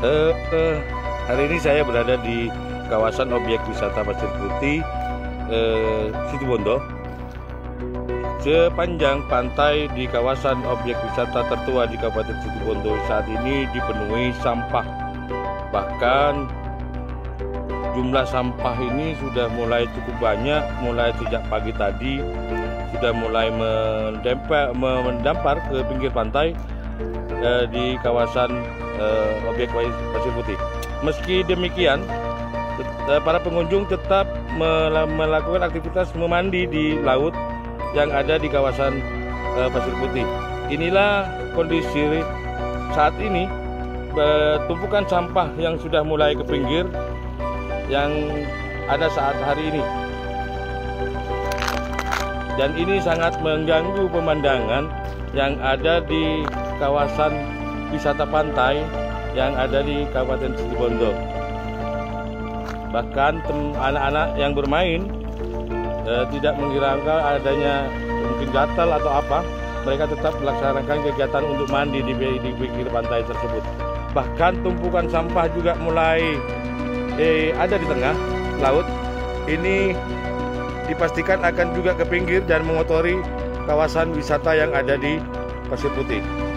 Eh, eh, Hari ini saya berada di kawasan objek wisata Pasir Putih, Situbondo. Sepanjang pantai di kawasan objek wisata tertua di Kabupaten Situbondo saat ini dipenuhi sampah. Bahkan jumlah sampah ini sudah mulai cukup banyak, mulai sejak pagi tadi sudah mulai mendampar ke pinggir pantai di kawasan objek Pasir Putih. Meski demikian, para pengunjung tetap melakukan aktivitas memandi di laut yang ada di kawasan Pasir Putih. Inilah kondisi saat ini, tumpukan sampah yang sudah mulai ke pinggir yang ada saat hari ini. Dan ini sangat mengganggu pemandangan yang ada di kawasan wisata pantai yang ada di Kabupaten Situbondo. Bahkan anak-anak yang bermain tidak menghiraukan adanya mungkin gatal atau apa, mereka tetap melaksanakan kegiatan untuk mandi di pinggir pantai tersebut. Bahkan tumpukan sampah juga mulai ada di tengah laut. Ini dipastikan akan juga ke pinggir dan mengotori kawasan wisata yang ada di Pasir Putih.